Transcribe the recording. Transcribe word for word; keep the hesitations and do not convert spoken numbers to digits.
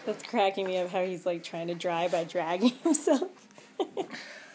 That's cracking me up how he's like trying to dry by dragging himself.